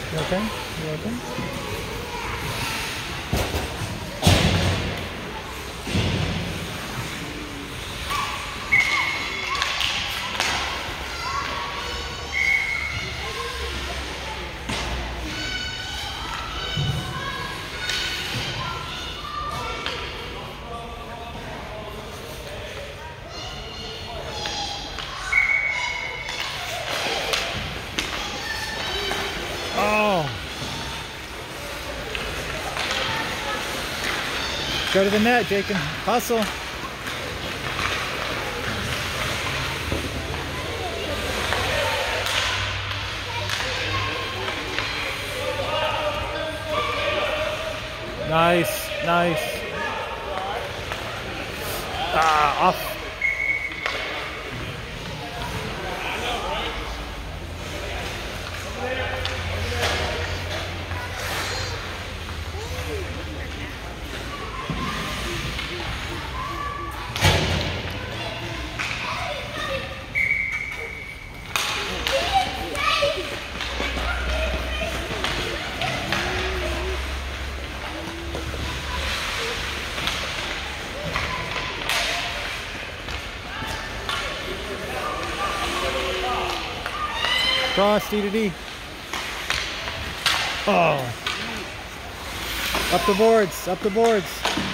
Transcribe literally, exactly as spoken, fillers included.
You okay? You okay? Oh! Go to the net, Jacob. Hustle. Nice, nice. Ah, off. Cross, D to D. Oh. Up the boards, up the boards.